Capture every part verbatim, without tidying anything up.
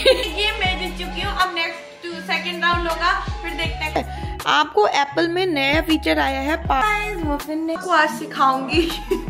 ये मैं जीत चुकी हूँ। अब नेक्स्ट सेकंड राउंड होगा, फिर देखते हैं। आपको एप्पल में नया फीचर आया है, मफिन ने को आज सिखाऊंगी।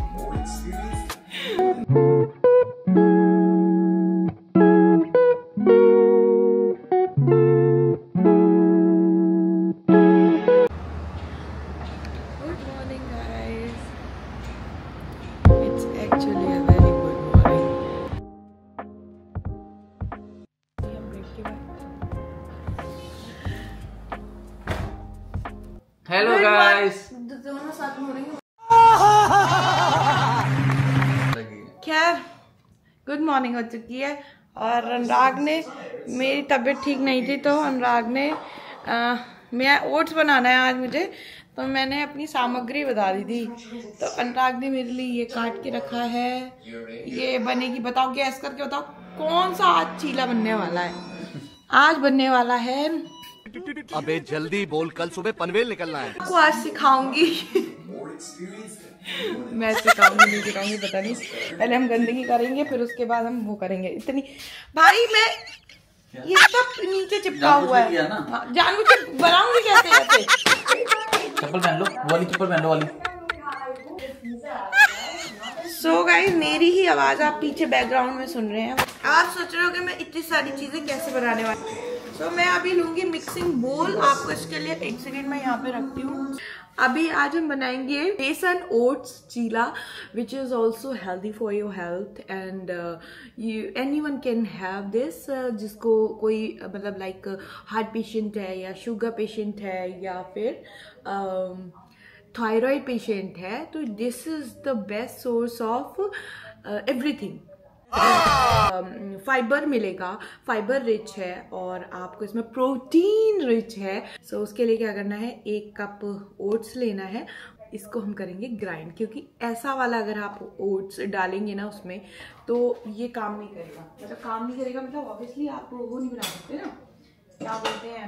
हेलो गाइस, दोनों साथ में हो रही हैं। खैर गुड मॉर्निंग हो चुकी है और अनुराग ने, मेरी तबीयत ठीक नहीं थी तो अनुराग ने आ, मैं ओट्स बनाना है आज मुझे, तो मैंने अपनी सामग्री बता दी थी। तो अनुराग ने मेरे लिए ये काट के रखा है, ये बनेगी। बताओ गैस करके बताओ कौन सा आज चीला बनने वाला है। आज बनने वाला है, अबे जल्दी बोल, कल सुबह पनवेल निकलना है। आपको आज सिखाऊंगी। मैं सिखाऊंगी नहीं सिखाऊंगी पता नहीं। पहले हम गंदगी करेंगे, फिर उसके बाद हम वो करेंगे। इतनी भाई मैं ये सब नीचे चिपका हुआ है, जानबूझ के बनाऊंगी कैसे ऐसे। चप्पल पहन लो, वाली चप्पल पहन लो वाली। सो so गाइस, मेरी ही आवाज आप पीछे बैकग्राउंड में सुन रहे हैं। आप सोच रहे हो कि मैं इतनी सारी चीजें कैसे बनाने वाली हूँ। तो so, मैं अभी लूंगी मिक्सिंग बोल। आपको इसके लिए एक सेकेंड मैं यहाँ पे रखती हूँ। अभी आज हम बनाएंगे besan oats chilla, which is also healthy for your health and you anyone can have this. जिसको कोई मतलब लाइक हार्ट पेशेंट है या शुगर पेशेंट है या फिर थायराइड पेशेंट है, तो this is the best source of everything. Fibre uh, मिलेगा, फाइबर रिच है और आपको इसमें प्रोटीन रिच है। सो so, उसके लिए क्या करना है, एक कप ओट्स लेना है, इसको हम करेंगे ग्राइंड, क्योंकि ऐसा वाला अगर आप ओट्स डालेंगे ना उसमें तो ये काम नहीं करेगा। मतलब काम नहीं करेगा मतलब ऑब्वियसली आप वो नहीं बना सकते ना, क्या बोलते हैं,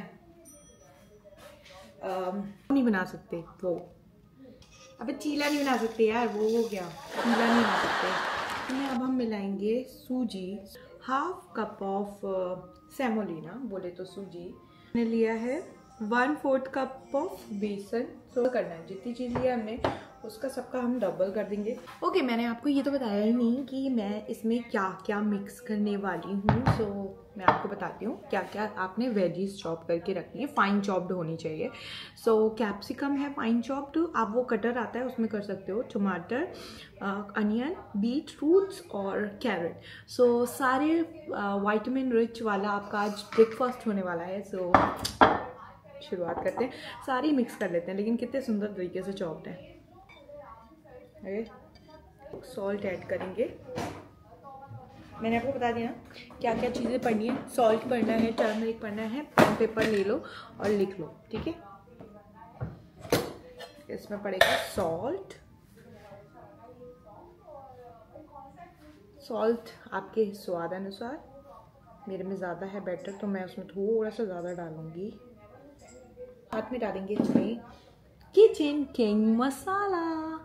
uh, नहीं बना सकते वो। अबे चीला नहीं बना सकते यार, वो हो गया, चीला नहीं बना सकते। में अब हम मिलाएंगे सूजी, हाफ कप ऑफ सेमोलिना बोले तो सूजी मैंने लिया है, वन फोर्थ कप ऑफ बेसन। सो करना है जितनी चीज़ लिया हमने उसका सबका हम डबल कर देंगे। ओके okay, मैंने आपको ये तो बताया ही नहीं कि मैं इसमें क्या क्या मिक्स करने वाली हूँ। सो so, मैं आपको बताती हूँ क्या क्या आपने वेजीज चॉप करके रखनी है, फाइन चॉप्ड होनी चाहिए। सो so, कैप्सिकम है फाइन चॉप्ड, आप वो कटर आता है उसमें कर सकते हो, टमाटर, अनियन, बीट रूट्स और कैरेट। सो so, सारे वाइटामिन रिच वाला आपका आज ब्रेकफास्ट होने वाला है। सो so, शुरुआत करते हैं, सारी मिक्स कर लेते हैं, लेकिन कितने सुंदर तरीके से चॉप्ड है। सॉल्ट ऐड करेंगे, मैंने आपको बता दिया ना क्या क्या चीज़ें पढ़नी है। सॉल्ट पढ़ना है, टर्मरिक पढ़ना है, पेन पेपर ले लो और लिख लो, ठीक है। इसमें पड़ेगा सॉल्ट, सॉल्ट आपके स्वाद अनुसार। मेरे में ज़्यादा है बेटर, तो मैं उसमें थोड़ा सा ज़्यादा डालूंगी। साथ में डालेंगे इसमें किचन किंग मसाला,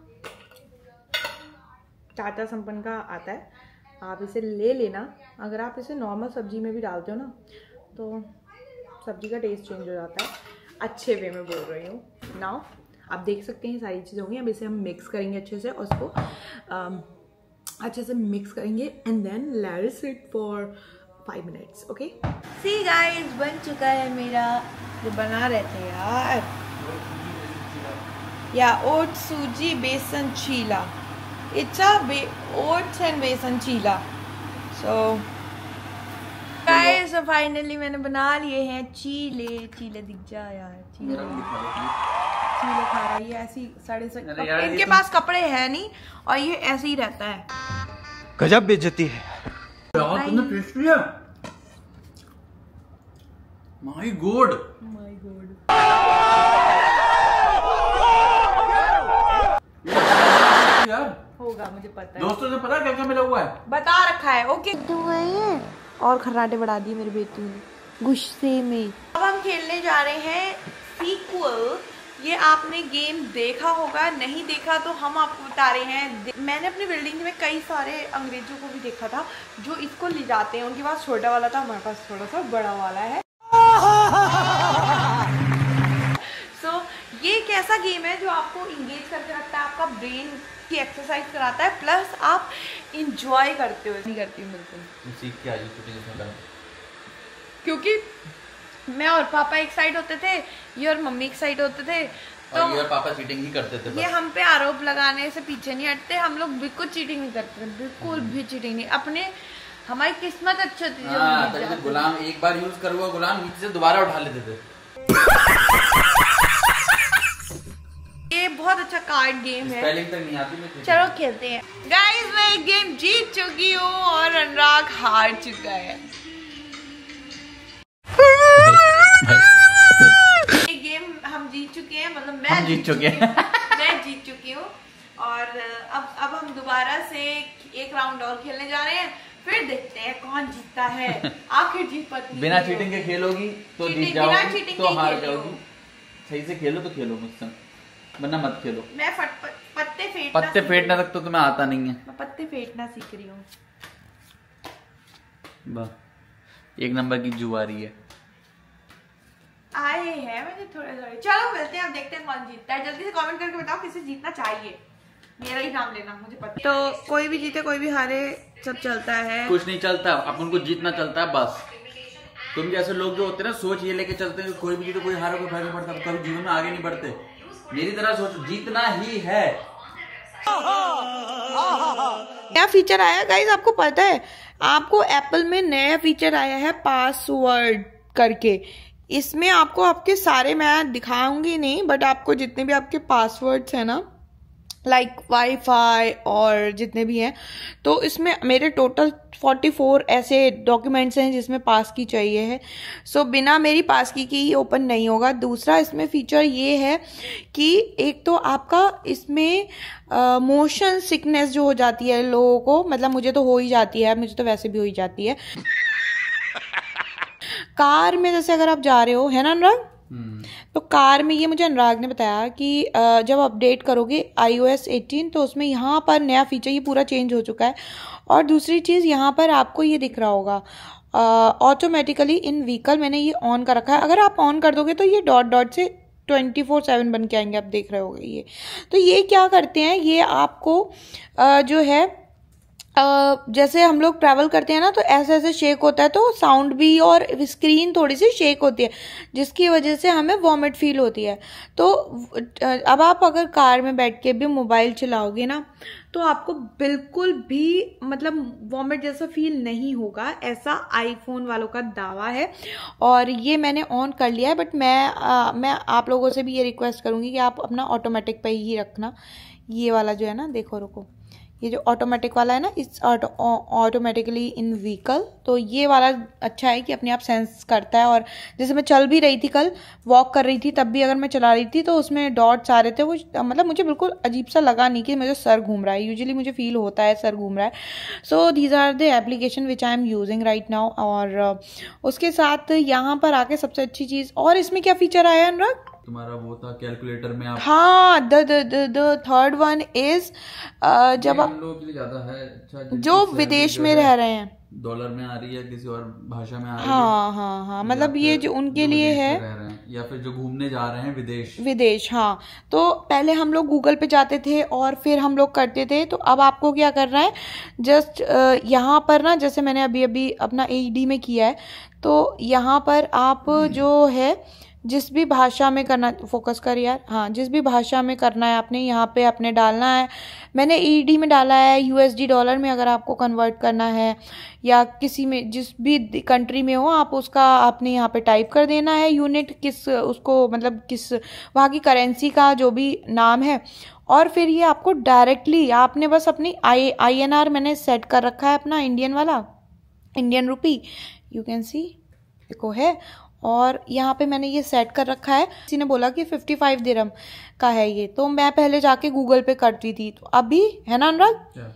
टाटा संपन्न का आता है, आप इसे ले लेना। अगर आप इसे नॉर्मल सब्जी में भी डालते हो ना तो सब्जी का टेस्ट चेंज हो जाता है, अच्छे वे में बोल रही हूँ। नाउ आप देख सकते हैं सारी चीज़ें होंगी। अब इसे हम मिक्स करेंगे अच्छे से और उसको um, अच्छे से मिक्स करेंगे and then let's it for five minutes. Okay see guys, बन चुका है मेरा जो बना रहे थे यार, या oat suji besan chilla. It's a oats and besan chilla. So guys, finally मैंने बना लिए हैं चीले। चीले दिख जा यार, चीले चीले खा रही है ऐसी साढ़े से। इनके पास कपड़े हैं नहीं और ये ऐसे ही रहता है। गजब बेइज्जती है। तुमने टेस्ट किया? My God, my God. यार होगा, मुझे पता है। दोस्तों से पता है क्या क्या मिला हुआ है, बता रखा है। ओके और खर्राटे बढ़ा दिए मेरी बेटी ने गुस्से में। अब हम खेलने जा रहे हैं सीक्वल, ये आपने गेम देखा होगा, नहीं देखा तो हम आपको बता रहे हैं। मैंने अपनी बिल्डिंग में कई सारे अंग्रेजों को भी देखा था जो इसको ले जाते हैं। उनके पास छोटा वाला था, हमारे पास थोड़ा सा बड़ा वाला है। सो so, ये एक ऐसा गेम है जो आपको इंगेज करके रखता है, आपका ब्रेन की एक्सरसाइज कराता है, प्लस आप इंजॉय करते हो। नहीं करती हूँ बिल्कुल, सीख के आई शूटिंग, क्योंकि मैं और पापा एक साइड होते थे, ये और मम्मी एक साइड होते थे, तो और ये और पापा चीटिंग ही करते थे। ये हम पे आरोप लगाने से पीछे नहीं हटते। हम लोग बिल्कुल चीटिंग नहीं करते, बिल्कुल भी चीटिंग नहीं। अपने हमारी किस्मत अच्छी थी। हाँ, तो गुलाम एक बार यूज कर हुआ गुलाम नीचे से दोबारा उठा लेते थे। ये बहुत अच्छा कार्ड गेम है, स्पेलिंग तक नहीं आती मुझे। चलो खेलते हैं। गाइस मैं एक गेम जीत चुकी हूँ और अनुराग हार चुका है। ये गेम हम जीत चुके हैं, मतलब मैं हम जीत चुके हैं। मैं जीत चुकी हूँ और अब अब हम दोबारा से एक राउंड और खेलने जा रहे हैं, फिर देखते हैं कौन जीतता है। आखिर जीत पत्नी बिना चीटिंग के खेलोगी तो जीत जाओगी, तो हार जाओगी। सही से खेलो तो खेलो मुझसे, वरना मत खेलो। मैं फट, पत, पत्ते फेंटना पत्ते फेंटना तक तो तुम्हें आता नहीं है। मैं पत्ते फेंटना सीख रही हूँ। वाह, एक नंबर की जुआरी है। आए हैं मुझे थोड़े थोड़े। चलो मिलते हैं, अब देखते हैं कौन जीतता है। जल्दी से कमेंट करके बताओ किसे जीतना चाहिए। मेरा ही नाम लेना, मुझे पता। तो कोई भी जीते कोई भी हारे, सब चलता है। कुछ नहीं चलता, अपन को जीतना चलता है बस। तुम जैसे लोग जो होते हैं ना, सोच ये लेके चलते हैं कोई भी जीते कोई हारे कोई फर्क नहीं पड़ता, कभी जीवन में आगे नहीं बढ़ते। मेरी तरह सोचो, जीतना ही है। नया फीचर आया गाइस, आपको पता है? आपको एप्पल में नया फीचर आया है पासवर्ड करके। इसमें आपको आपके सारे, मैं दिखाऊंगी नहीं, बट आपको जितने भी आपके पासवर्ड्स हैं ना, लाइक वाईफाई और जितने भी हैं, तो इसमें मेरे टोटल चौवालीस ऐसे डॉक्यूमेंट्स हैं जिसमें पास की चाहिए है। सो so, बिना मेरी पास की की ओपन नहीं होगा। दूसरा इसमें फीचर ये है कि एक तो आपका इसमें मोशन सिकनेस जो हो जाती है लोगों को, मतलब मुझे तो हो ही जाती है, मुझे तो वैसे भी हो ही जाती है। कार में जैसे अगर आप जा रहे हो, है ना अनुराग, तो कार में ये मुझे अनुराग ने बताया कि जब अपडेट करोगे आई ओ एस अठारह तो उसमें यहाँ पर नया फीचर ये पूरा चेंज हो चुका है। और दूसरी चीज़ यहाँ पर आपको ये दिख रहा होगा ऑटोमेटिकली इन व्हीकल, मैंने ये ऑन कर रखा है। अगर आप ऑन कर दोगे तो ये डॉट डॉट से ट्वेंटी फोर सेवन बन के आएंगे, आप देख रहे होगे ये। तो ये क्या करते हैं, ये आपको आ, जो है Uh, जैसे हम लोग ट्रैवल करते हैं ना, तो ऐसे ऐसे शेक होता है, तो साउंड भी और स्क्रीन थोड़ी सी शेक होती है, जिसकी वजह से हमें वॉमिट फील होती है। तो अब आप अगर कार में बैठ के भी मोबाइल चलाओगे ना, तो आपको बिल्कुल भी मतलब वॉमिट जैसा फील नहीं होगा, ऐसा आईफोन वालों का दावा है। और ये मैंने ऑन कर लिया है, बट मैं आ, मैं आप लोगों से भी ये रिक्वेस्ट करूँगी कि आप अपना ऑटोमेटिक पे ही रखना। ये वाला जो है ना, देखो रुको, ये जो ऑटोमेटिक वाला है ना, इस ऑटोमेटिकली इन व्हीकल, तो ये वाला अच्छा है कि अपने आप सेंस करता है। और जैसे मैं चल भी रही थी, कल वॉक कर रही थी, तब भी अगर मैं चला रही थी तो उसमें डॉट्स आ रहे थे, वो मतलब मुझे बिल्कुल अजीब सा लगा नहीं कि मुझे सर घूम रहा है। यूजुअली मुझे फील होता है सर घूम रहा है। So these are the application which I am using right now. और उसके साथ यहाँ पर आके सबसे अच्छी चीज़, और इसमें क्या फीचर आया अनुराग? तुम्हारा वो था कैलकुलेटर में आप, हाँ, the the third one is जब आप लोगों के लिए ज्यादा है अच्छा, जो विदेश में रह रहे हैं, डॉलर में आ रही है, किसी और भाषा में आ रही है। हाँ हाँ हाँ, मतलब ये जो उनके लिए है, या फिर जो घूमने जा रहे हैं विदेश विदेश हाँ। तो पहले हम लोग गूगल पे जाते थे और फिर हम लोग करते थे, तो अब आपको क्या करना है, जस्ट यहाँ पर ना, जैसे मैंने अभी अभी अपना ए ई डी में किया है, तो यहाँ पर आप जो है जिस भी भाषा में करना, फोकस कर यार, हाँ, जिस भी भाषा में करना है आपने यहाँ पे अपने डालना है। मैंने ई ई डी में डाला है, यू एस डी डॉलर में अगर आपको कन्वर्ट करना है, या किसी में जिस भी कंट्री में हो आप, उसका आपने यहाँ पे टाइप कर देना है यूनिट, किस उसको मतलब किस वहाँ की करेंसी का जो भी नाम है। और फिर ये आपको डायरेक्टली, आपने बस अपनी आई आई एन आर मैंने सेट कर रखा है अपना इंडियन वाला, Indian rupee, you can see, देखो है। और यहाँ पे मैंने ये सेट कर रखा है। किसी ने बोला कि पचपन दिरहम का है ये, तो मैं पहले जाके गूगल पे करती थी, तो अभी है ना अनुराग,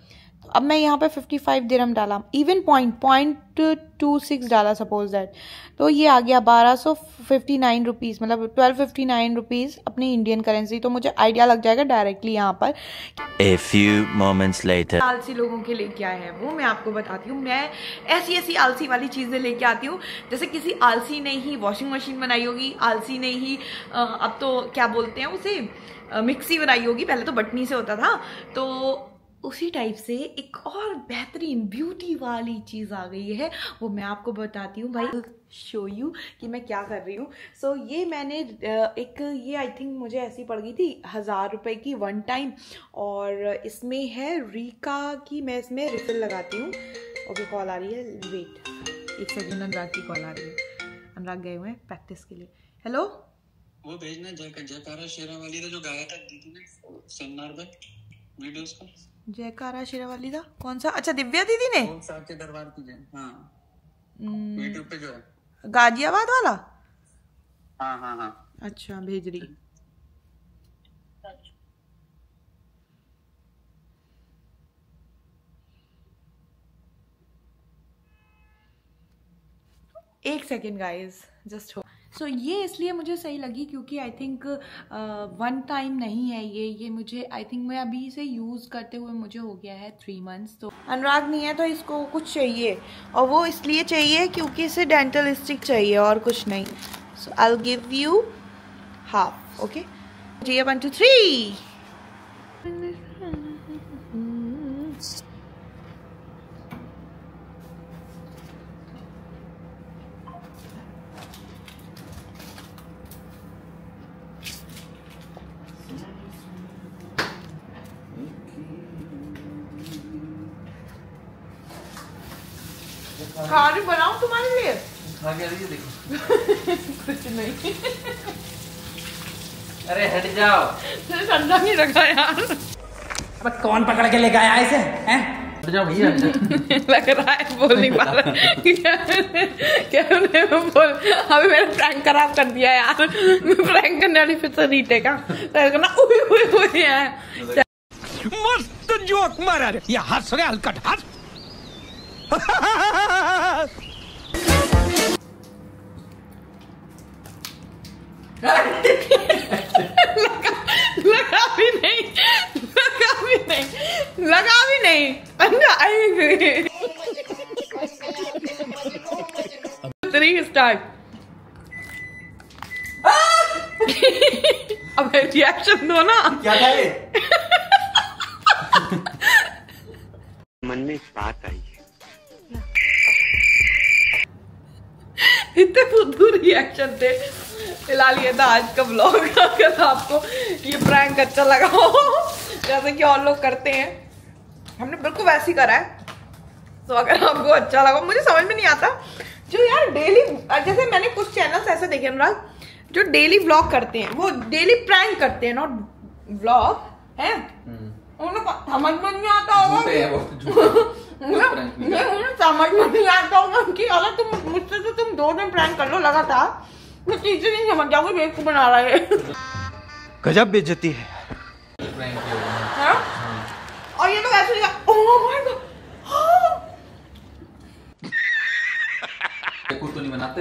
अब मैं यहाँ पे फिफ्टी फाइव दिरहम डाला, even point point two six डाला सपोज दैट, तो ये आ गया बारह सौ फिफ्टी नाइन रुपीज़, मतलब ट्वेल्व फिफ्टी नाइन रुपीज़ अपनी इंडियन करेंसी। तो मुझे आइडिया लग जाएगा डायरेक्टली यहाँ पर। A few moments later. आलसी लोगों के लिए क्या है वो मैं आपको बताती हूँ। मैं ऐसी ऐसी आलसी वाली चीज़ें लेके आती हूँ, जैसे किसी आलसी ने ही वॉशिंग मशीन बनाई होगी, आलसी ने ही अब तो क्या बोलते हैं उसे, मिक्सी बनाई होगी, पहले तो बटनी से होता था, तो उसी टाइप से एक और बेहतरीन ब्यूटी वाली चीज़ आ गई है, वो मैं आपको बताती हूँ भाई, शो यू कि मैं क्या कर रही हूँ। सो so, ये मैंने एक ये आई थिंक मुझे ऐसी पड़ गई थी हज़ार रुपए की वन टाइम, और इसमें है रीका की, मैं इसमें रिफिल लगाती हूँ। ओके कॉल आ रही है, वेट एक सेकेंड, अनुराग की कॉल आ रही है, अनुराग गए हुए हैं प्रैक्टिस के लिए। हेलो, वो भेजना जयकारा शेरा वाली का जो गाया था दीदी ने सेमिनार पे वीडियोस का। जयकारा शेरा वाली था कौन सा? अच्छा दिव्या दीदी ने साहब के दरबार की जय, हाँ यूट्यूब पे जो है गाजियाबाद वाला। हाँ हाँ हाँ अच्छा भेज रही। एक सेकेंड गाइज, जस्ट हो। सो ये इसलिए मुझे सही लगी क्योंकि आई थिंक वन टाइम नहीं है ये ये मुझे आई थिंक मैं अभी इसे यूज़ करते हुए मुझे हो गया है थ्री मंथ्स। तो अनुराग नहीं है तो इसको कुछ चाहिए, और वो इसलिए चाहिए क्योंकि इसे डेंटल स्टिक चाहिए और कुछ नहीं। So I will give you half, okay जी, वन टू थ्री। खाने बनाऊं तुम्हारे लिए? खा के रही है, देखो कुछ नहीं। अरे हट जाओ, तेरे ठंडा नहीं रखा यार। अब कौन पकड़ के लेके आया इसे? हैं? हट जाओ भैया, हट जाओ। लग रहा है बोल नहीं पा रहा। क्या बोल, अभी मेरा प्रैंक खराब कर दिया यार। प्रैंक करने वाली फिर से रीटे का ना उई उई उई है। मस्त जोक मारा रे, ये हंस रहे हलकट हंस। लगा, लगा भी नहीं, लगा भी नहीं, लगा भी नहीं, अंडा आई। Three start. अब रिएक्शन दो ना। क्या था ये? मन में बात आई है, इतने फुद्दू रिएक्शन थे। फिलहाल ये था आज का ब्लॉग। अगर आपको ये प्रैंक अच्छा लगा हो जैसे कि और लोग करते हैं, हमने बिल्कुल वैसे ही करा है। तो अगर आपको अच्छा लगा, मुझे समझ में नहीं आता जो यार डेली, जैसे मैंने कुछ चैनल्स ऐसे देखे अनुराग जो डेली व्लॉग करते हैं, वो डेली प्रैंक करते हैं, नॉट व्लॉग है, उन्हें समझ में नहीं आता होगा, समझ में नहीं आता होगा कि अगर तुम मुझसे तो तुम दो दिन प्रैंक कर लो लगातार, मैं चीजें नहीं समझ जाऊंगी बेवकूफ बना रहा है। गजब बेइज्जती है। हाँ? और ये तो ऐसे ही, ओह माय गॉड, तो नहीं बनाते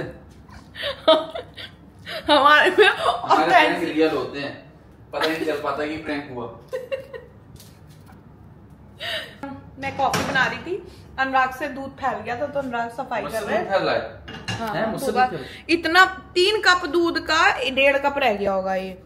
हमारे में हमारे प्रैंक रियल होते हैं, पता नहीं चल पाता कि प्रैंक हुआ। मैं कॉफी बना रही थी, अनुराग से दूध फैल गया था तो अनुराग सफाई कर रहे हैं। हाँ, है, मुझसे होगा। भी इतना तीन कप दूध का डेढ़ कप रह गया होगा ये।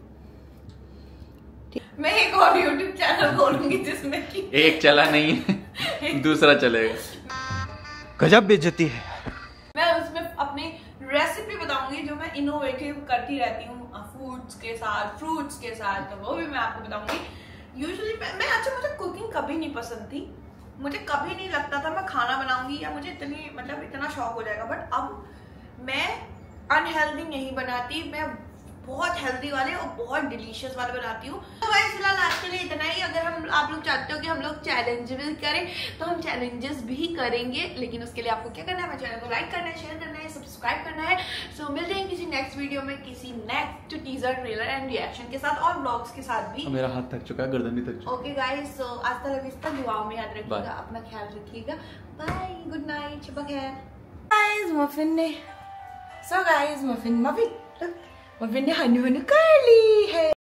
मैं एक और यूट्यूब चैनल खोलूंगी जिसमें कि एक चला नहीं है, दूसरा चलेगा। गजब बेइज्जती है। मैं उसमें अपनी रेसिपी बताऊंगी जो मैं इनोवेटिव करती रहती हूँ फूड्स के साथ, फ्रूट्स के साथ, तो वो भी मैं आपको बताऊंगी। यूजुअली मैं, मैं अच्छा मुझे कुकिंग कभी नहीं पसंद थी, मुझे कभी नहीं लगता था मैं खाना बनाऊंगी या मुझे इतनी मतलब इतना शौक हो जाएगा, बट अब मैं अनहेल्दी नहीं बनाती, मैं बहुत हेल्दी वाले और बहुत डिलीशियस वाले बनाती हूँ। तो भाई फिलहाल आज के लिए इतना ही। अगर हम आप लोग चाहते हो कि हम लोग चैलेंज भी करें तो हम चैलेंजेस भी करेंगे, लेकिन उसके लिए आपको क्या करना है, मेरे चैनल को लाइक करना है, शेयर करना है, सब्सक्राइब करना है। सो so, मिलते हैं किसी नेक्स्ट वीडियो में किसी next teaser trailer and reaction के साथ और व्लॉग्स के साथ भी। मेरा हाथ थक चुका है, गर्दन भी थक चुका है। ओके गाइस, सो आज तक इस तक दुआओं में याद रखिएगा, अपना ख्याल रखिएगा। बाय, गुड नाइट, शब खैर। गाइस मफिन ने so guys muffin muffin muffin ने हनु हनु कर ली है।